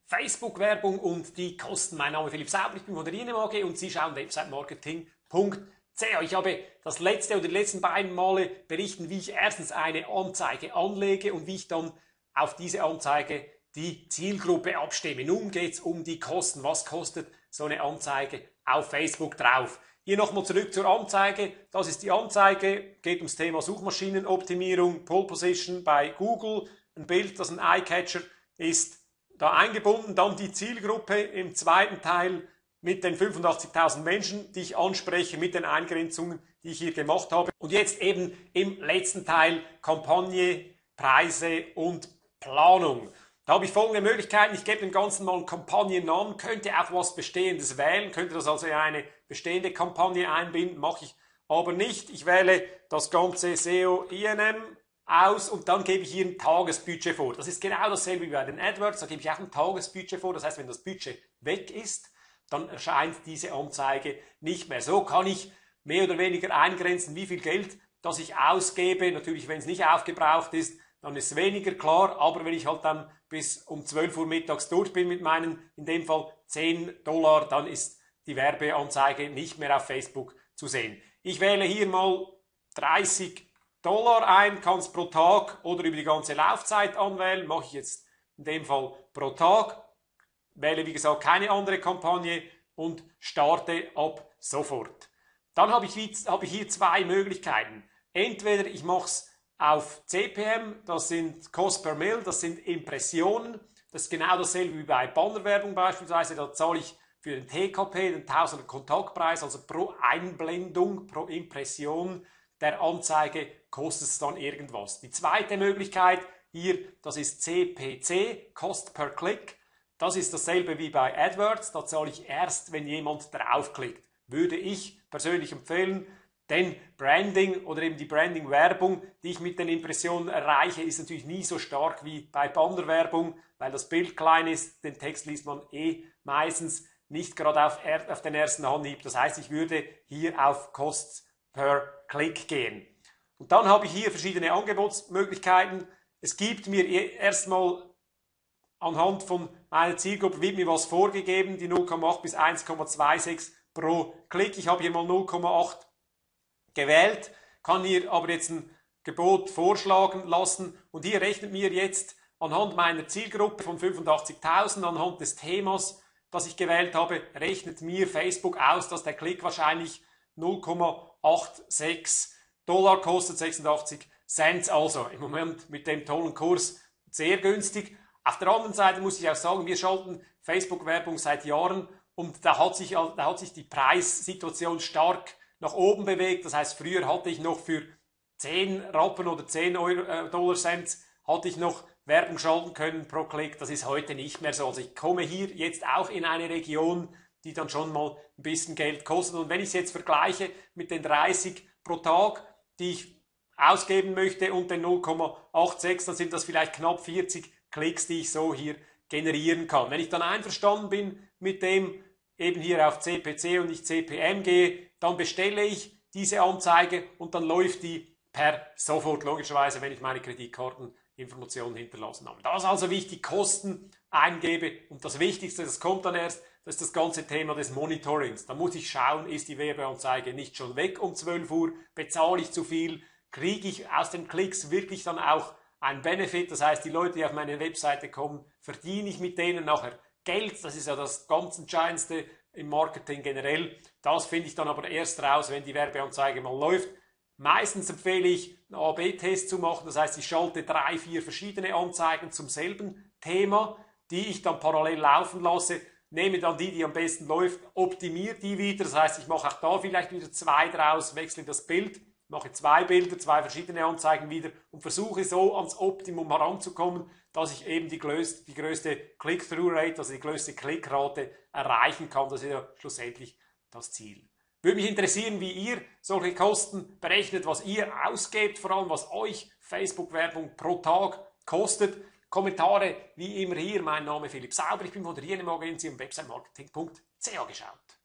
Facebook-Werbung und die Kosten. Mein Name ist Philipp Sauber, ich bin von der INEM AG und Sie schauen websitemarketing.ch. Ich habe das letzte oder die letzten beiden Male berichten, wie ich erstens eine Anzeige anlege und wie ich dann auf diese Anzeige die Zielgruppe abstimme. Nun geht es um die Kosten. Was kostet so eine Anzeige auf Facebook drauf? Hier nochmal zurück zur Anzeige. Das ist die Anzeige, geht ums Thema Suchmaschinenoptimierung, Pole Position bei Google. Ein Bild, das ein Eyecatcher ist, da eingebunden. Dann die Zielgruppe im zweiten Teil mit den 85.000 Menschen, die ich anspreche, mit den Eingrenzungen, die ich hier gemacht habe. Und jetzt eben im letzten Teil Kampagne, Preise und Planung. Da habe ich folgende Möglichkeiten. Ich gebe dem Ganzen mal einen Kampagnennamen, könnte auch was Bestehendes wählen, könnte das also in eine bestehende Kampagne einbinden, mache ich aber nicht. Ich wähle das Ganze SEO INM aus und dann gebe ich hier ein Tagesbudget vor. Das ist genau dasselbe wie bei den AdWords, da gebe ich auch ein Tagesbudget vor. Das heißt, wenn das Budget weg ist, dann erscheint diese Anzeige nicht mehr. So kann ich mehr oder weniger eingrenzen, wie viel Geld das ich ausgebe. Natürlich, wenn es nicht aufgebraucht ist, dann ist es weniger klar, aber wenn ich halt dann bis um 12 Uhr mittags durch bin mit meinen, in dem Fall $10, dann ist die Werbeanzeige nicht mehr auf Facebook zu sehen. Ich wähle hier mal $30 ein, kann es pro Tag oder über die ganze Laufzeit anwählen, mache ich jetzt in dem Fall pro Tag, wähle wie gesagt keine andere Kampagne und starte ab sofort. Dann habe ich hier zwei Möglichkeiten. Entweder ich mache es auf CPM, das sind Cost per Mille, das sind Impressionen. Das ist genau dasselbe wie bei Bannerwerbung beispielsweise. Da zahle ich für den TKP, den Tausender Kontaktpreis, also pro Einblendung, pro Impression der Anzeige kostet es dann irgendwas. Die zweite Möglichkeit hier, das ist CPC, Cost per Click. Das ist dasselbe wie bei AdWords. Da zahle ich erst, wenn jemand draufklickt. Würde ich persönlich empfehlen. Denn Branding oder eben die Branding-Werbung, die ich mit den Impressionen erreiche, ist natürlich nie so stark wie bei Bannerwerbung, weil das Bild klein ist, den Text liest man meistens nicht gerade auf den ersten Anhieb. Das heißt, ich würde hier auf Cost per Click gehen. Und dann habe ich hier verschiedene Angebotsmöglichkeiten. Es gibt mir erstmal anhand von meiner Zielgruppe wird mir was vorgegeben, die 0,8 bis 1,26 pro Klick. Ich habe hier mal 0,8 gewählt, kann hier aber jetzt ein Gebot vorschlagen lassen und hier rechnet mir jetzt anhand meiner Zielgruppe von 85.000, anhand des Themas, das ich gewählt habe, rechnet mir Facebook aus, dass der Klick wahrscheinlich 0,86 Dollar kostet, 86 Cent, also im Moment mit dem tollen Kurs sehr günstig. Auf der anderen Seite muss ich auch sagen, wir schalten Facebook-Werbung seit Jahren und da hat sich die Preissituation stark nach oben bewegt. Das heißt, früher hatte ich noch für 10 Rappen oder 10 Dollar Cent hatte ich noch Werbung schalten können pro Klick. Das ist heute nicht mehr so. Also ich komme hier jetzt auch in eine Region, die dann schon mal ein bisschen Geld kostet. Und wenn ich es jetzt vergleiche mit den 30 pro Tag, die ich ausgeben möchte und den 0,86, dann sind das vielleicht knapp 40 Klicks, die ich so hier generieren kann. Wenn ich dann einverstanden bin mit dem, eben hier auf CPC und nicht CPM gehe, dann bestelle ich diese Anzeige und dann läuft die per sofort, logischerweise, wenn ich meine Kreditkarteninformationen hinterlassen habe. Das ist also, wie ich die Kosten eingebe und das Wichtigste, das kommt dann erst, das ist das ganze Thema des Monitorings. Da muss ich schauen, ist die Werbeanzeige nicht schon weg um 12 Uhr, bezahle ich zu viel, kriege ich aus den Klicks wirklich dann auch einen Benefit, das heißt, die Leute, die auf meine Webseite kommen, verdiene ich mit denen nachher Geld, das ist ja das ganz Entscheidendste im Marketing generell. Das finde ich dann aber erst raus, wenn die Werbeanzeige mal läuft. Meistens empfehle ich, einen A/B-Test zu machen. Das heißt, ich schalte 3, 4 verschiedene Anzeigen zum selben Thema, die ich dann parallel laufen lasse, nehme dann die am besten läuft, optimiere die wieder. Das heißt, ich mache auch da vielleicht wieder 2 draus, wechsle das Bild, mache 2 Bilder, 2 verschiedene Anzeigen wieder und versuche so ans Optimum heranzukommen, dass ich eben die größte Click-Through-Rate, also die größte Klickrate erreichen kann. Das ist ja schlussendlich das Ziel. Würde mich interessieren, wie ihr solche Kosten berechnet, was ihr ausgebt, vor allem was euch Facebook-Werbung pro Tag kostet. Kommentare wie immer hier. Mein Name ist Philipp Sauber, ich bin von der INEM AG und Sie haben websitemarketing.ch geschaut.